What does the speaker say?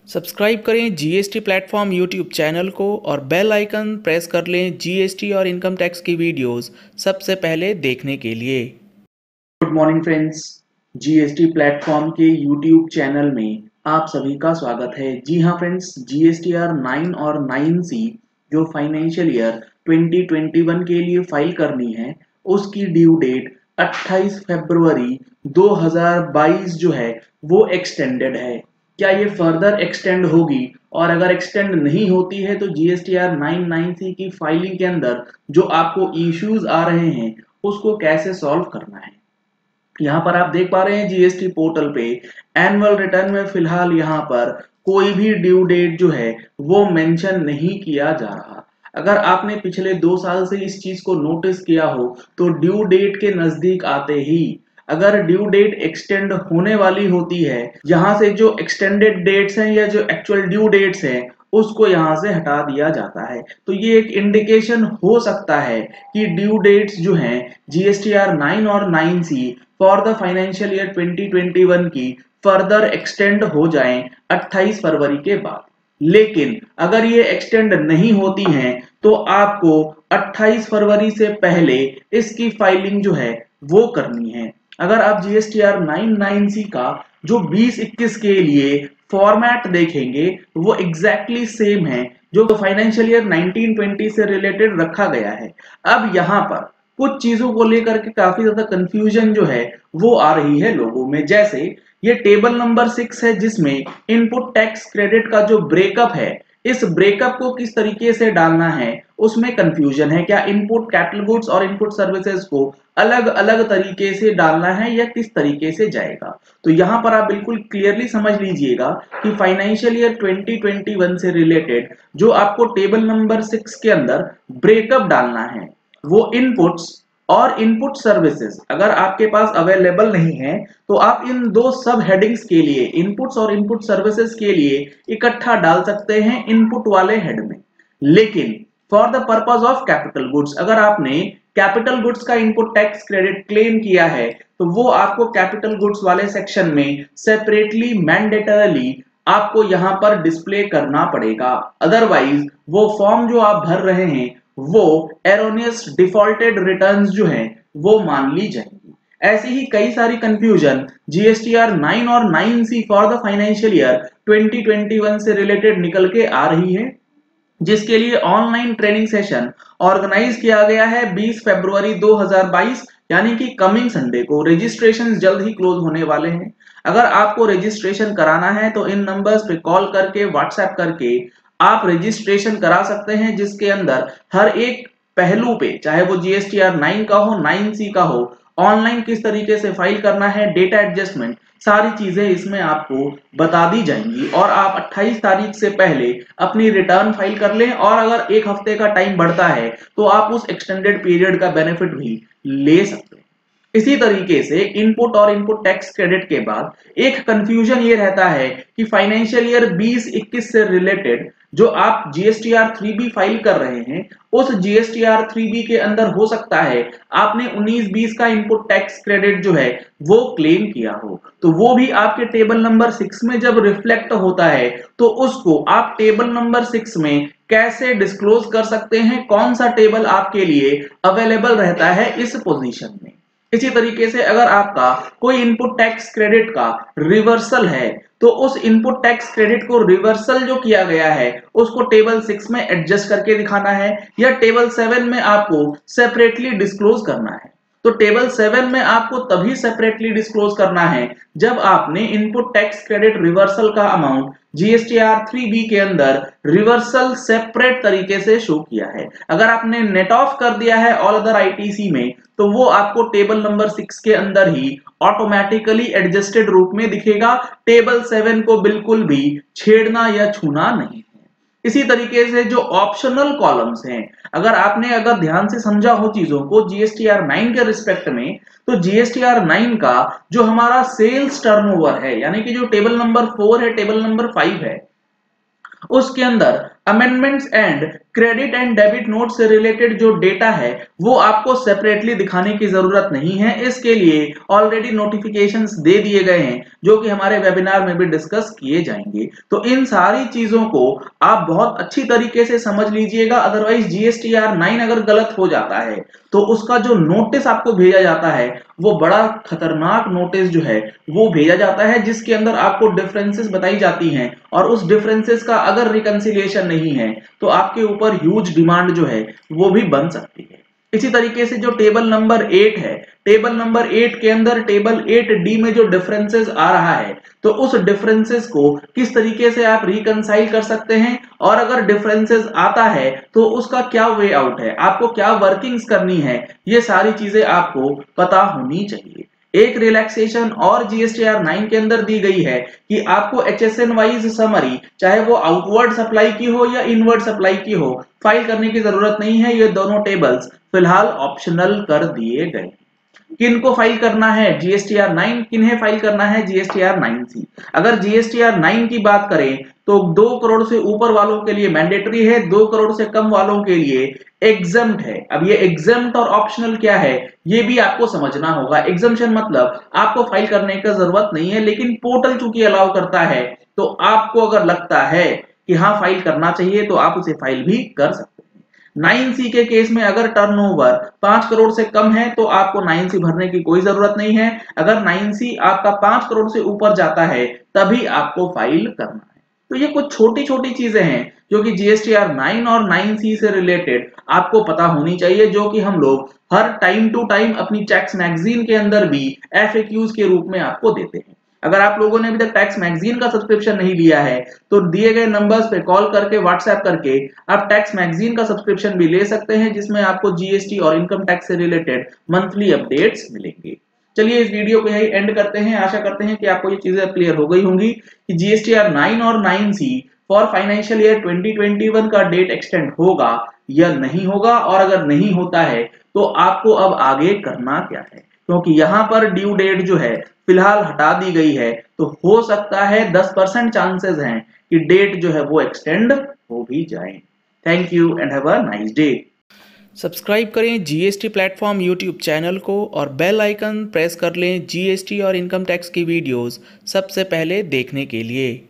Subscribe करें GST platform YouTube channel को और बेल आइकन प्रेस कर लें जीएसटी और इनकम टैक्स की वीडियोस सबसे पहले देखने के लिए। Good morning friends, GST platform के यूट्यूब चैनल में आप सभी का स्वागत है। जी हाँ फ्रेंड्स, जीएसटीआर 9 और 9C जो फाइनेंशियल ईयर 2021 के लिए फाइल करनी है उसकी ड्यू डेट 28 फरवरी 2022 जो है वो एक्सटेंडेड है। क्या ये फर्दर एक्सटेंड होगी? और अगर एक्सटेंड नहीं होती है तो जीएसटीआर 9 की फाइलिंग के अंदर जो आपको इश्यूज आ रहे हैं उसको कैसे सॉल्व करना है। यहाँ पर आप देख पा रहे हैं जीएसटी पोर्टल पे एनुअल रिटर्न में फिलहाल यहाँ पर कोई भी ड्यू डेट जो है वो मेंशन नहीं किया जा रहा। अगर आपने पिछले 2 साल से इस चीज को नोटिस किया हो तो ड्यू डेट के नजदीक आते ही अगर ड्यू डेट एक्सटेंड होने वाली होती है, यहाँ से जो एक्सटेंडेड डेट्स हैं या जो एक्चुअल ड्यू डेट्स हैं उसको यहाँ से हटा दिया जाता है। तो ये एक इंडिकेशन हो सकता है कि ड्यू डेट्स जो हैं जीएसटीआर 9 और 9C for the financial year 2021 की फर्दर एक्सटेंड हो जाएं 28 फरवरी के बाद। लेकिन अगर ये एक्सटेंड नहीं होती हैं तो आपको 28 फरवरी से पहले इसकी फाइलिंग जो है वो करनी है। अगर आप जीएसटीआर 9 का जो 2021 के लिए फॉर्मेट देखेंगे वो एग्जैक्टली सेम है जो फाइनेंशियल ईयर 1920 से रिलेटेड रखा गया है। अब यहाँ पर कुछ चीजों को लेकर के काफी ज्यादा कंफ्यूजन जो है वो आ रही है लोगों में। जैसे ये टेबल नंबर 6 है जिसमें इनपुट टैक्स क्रेडिट का जो ब्रेकअप है, इस ब्रेकअप को किस तरीके से डालना है उसमें कंफ्यूजन है। क्या इनपुट कैपिटल गुड्स और इनपुट सर्विसेज को अलग अलग तरीके से डालना है या किस तरीके से जाएगा? तो यहाँ पर आप बिल्कुल क्लियरली समझ लीजिएगा कि फाइनेंशियल ईयर 2021 से रिलेटेड जो आपको टेबल नंबर 6 के अंदर ब्रेकअप डालना है वो इनपुट्स और इनपुट सर्विसेज अगर आपके पास अवेलेबल नहीं है तो आप इन दो सब हेडिंग्स के लिए इनपुट्स और इनपुट सर्विसेज के लिए इकट्ठा डाल सकते हैं इनपुट वाले हेड में। लेकिन for the purpose of capital goods अगर आपने कैपिटल गुड्स का इनपुट टैक्स क्रेडिट क्लेम किया है तो वो आपको कैपिटल गुड्स वाले सेक्शन में सेपरेटली मैंडेटरली आपको यहाँ पर डिस्प्ले करना पड़ेगा। अदरवाइज वो फॉर्म जो आप भर रहे हैं वो एरोनियस डिफॉल्टेड रिटर्न्स जो हैं वो मान ली जाएंगी। ऐसी ही कई सारी कंफ्यूजन जीएसटीआर 9 और 9C for the financial year 2021 से रिलेटेड निकल के आ रही है, जिसके लिए ऑनलाइन ट्रेनिंग सेशन ऑर्गेनाइज किया गया है 20 फरवरी 2022 यानी कि कमिंग संडे को। रजिस्ट्रेशन जल्द ही क्लोज होने वाले हैं। अगर आपको रजिस्ट्रेशन कराना है तो इन नंबर्स पे कॉल करके व्हाट्सएप करके आप रजिस्ट्रेशन करा सकते हैं, जिसके अंदर हर एक पहलू पे चाहे वो जीएसटीआर 9 का हो 9C का हो ऑनलाइन किस तरीके से फाइल करना है, डेटा एडजस्टमेंट, सारी चीजें इसमें आपको बता दी जाएंगी और आप 28 तारीख से पहले अपनी रिटर्न फाइल कर लें और अगर एक हफ्ते का टाइम बढ़ता है तो आप उस एक्सटेंडेड पीरियड का बेनिफिट भी ले सकते हैं। इसी तरीके से इनपुट और इनपुट टैक्स क्रेडिट के बाद एक कंफ्यूजन ये रहता है कि फाइनेंशियल ईयर 2021 से रिलेटेड जो आप जीएसटीआर 3B फाइल कर रहे हैं उस जीएसटीआर 3B के अंदर हो सकता है आपने 19-20 का इनपुट टैक्स क्रेडिट जो है वो क्लेम किया हो, तो वो भी आपके टेबल नंबर 6 में जब रिफ्लेक्ट होता है तो उसको आप टेबल नंबर 6 में कैसे डिस्क्लोज कर सकते हैं, कौन सा टेबल आपके लिए अवेलेबल रहता है इस पोजीशन में। इसी तरीके से अगर आपका कोई इनपुट टैक्स क्रेडिट का रिवर्सल है तो उस इनपुट टैक्स क्रेडिट को रिवर्सल जो किया गया है उसको टेबल 6 में एडजस्ट करके दिखाना है या टेबल 7 में आपको सेपरेटली डिस्क्लोज करना है। तो टेबल 7 में आपको तभी सेपरेटली डिस्क्लोज करना है जब आपने इनपुट टैक्स क्रेडिट रिवर्सल का अमाउंट जीएसटीआर 3B के अंदर रिवर्सल सेपरेट तरीके से शो किया है। अगर आपने नेट ऑफ कर दिया है ऑल अदर आईटीसी में तो वो आपको टेबल नंबर 6 के अंदर ही ऑटोमेटिकली एडजस्टेड रूप में दिखेगा। टेबल 7 को बिल्कुल भी छेड़ना या छूना नहीं है। इसी तरीके से जो ऑप्शनल कॉलम्स हैं अगर ध्यान से समझा हो चीजों को जीएसटीआर 9 के रिस्पेक्ट में तो जीएसटीआर 9 का जो हमारा सेल्स टर्नओवर है यानी कि जो टेबल नंबर 4 है टेबल नंबर 5 है उसके अंदर amendments and credit and debit note से रिलेटेड जो डेटा है वो आपको सेपरेटली दिखाने की जरूरत नहीं है। इसके लिए ऑलरेडी नोटिफिकेशंस दे दिए गए हैं जो कि हमारे वेबिनार में भी डिस्कस किए जाएंगे। तो इन सारी चीजों को आप बहुत अच्छी तरीके से समझ लीजिएगा, अदरवाइज GSTR 9 अगर गलत हो जाता है तो उसका जो नोटिस आपको भेजा जाता है वो बड़ा खतरनाक नोटिस जो है वो भेजा जाता है, जिसके अंदर आपको डिफरेंसेस बताई जाती हैं और उस डिफरेंसेस का अगर रिकंसिलिएशन नहीं है तो आपके ऊपर ह्यूज डिमांड जो है वो भी बन सकती है। इसी तरीके से जो टेबल नंबर 8 है, टेबल नंबर 8 के अंदर टेबल 8D में जो डिफरेंसेस आ रहा है तो उस डिफरेंसेस को किस तरीके से आप रिकंसाइल कर सकते हैं, और अगर डिफरेंसेस आता है तो उसका क्या वे आउट है, आपको क्या वर्किंग्स करनी है, ये सारी चीजें आपको पता होनी चाहिए। एक रिलैक्सेशन और GSTR 9 के अंदर दी गई है कि आपको HSN वाइज समरी, चाहे वो आउटवर्ड सप्लाई की हो या इनवर्ड सप्लाई की हो, फाइल करने की जरूरत नहीं है। ये दोनों टेबल्स फिलहाल ऑप्शनल कर दिए गए। किनको फाइल करना है GSTR 9, किन्हें फाइल करना है GSTR 9C। अगर GSTR 9 की बात करें तो 2 करोड़ से ऊपर वालों के लिए मैंडेटरी है, 2 करोड़ से कम वालों के लिए एग्जम्प्ट है। अब ये एग्जम्प्ट और ऑप्शनल क्या है ये भी आपको समझना होगा। एग्जम्पशन मतलब आपको फाइल करने की जरूरत नहीं है, लेकिन पोर्टल चूंकि अलाउ करता है तो आपको अगर लगता है कि हाँ फाइल करना चाहिए तो आप उसे फाइल भी कर सकते हैं। 9C के केस में अगर टर्नओवर 5 करोड़ से कम है तो आपको 9C भरने की कोई जरूरत नहीं है। अगर 9C आपका 5 करोड़ से ऊपर जाता है तभी आपको फाइल करना है। तो ये कुछ छोटी छोटी चीजें हैं जो कि GSTR 9 और 9C से रिलेटेड आपको पता होनी चाहिए, जो कि हम लोग हर टाइम टू टाइम अपनी टैक्स मैगजीन के अंदर भी FAQs के रूप में आपको देते हैं। अगर आप लोगों ने अभी तक टैक्स मैगजीन का सब्सक्रिप्शन नहीं लिया है तो दिए गए नंबर्स पे कॉल करके, व्हाट्सएप करके आप टैक्स मैगजीन का सब्सक्रिप्शन भी ले सकते हैं, जिसमें आपको GST और इनकम टैक्स से रिलेटेड मंथली अपडेट्स मिलेंगे। चलिए इस वीडियो को यही एंड करते हैं। आशा करते हैं कि आपको ये चीजें क्लियर हो गई होंगी कि GSTR 9 और 9C फॉर फाइनेंशियल ईयर 2021 का डेट एक्सटेंड होगा या नहीं होगा, और अगर नहीं होता है तो आपको अब आगे करना क्या है, क्योंकि यहाँ पर ड्यू डेट जो है फिलहाल हटा दी गई है। तो हो सकता है 10% चांसेस हैं कि डेट जो है वो एक्सटेंड हो भी जाए। Thank you and have a nice day. Subscribe करें GST प्लेटफॉर्म यूट्यूब चैनल को और बेल आइकन प्रेस कर लें GST और इनकम टैक्स की वीडियोस सबसे पहले देखने के लिए।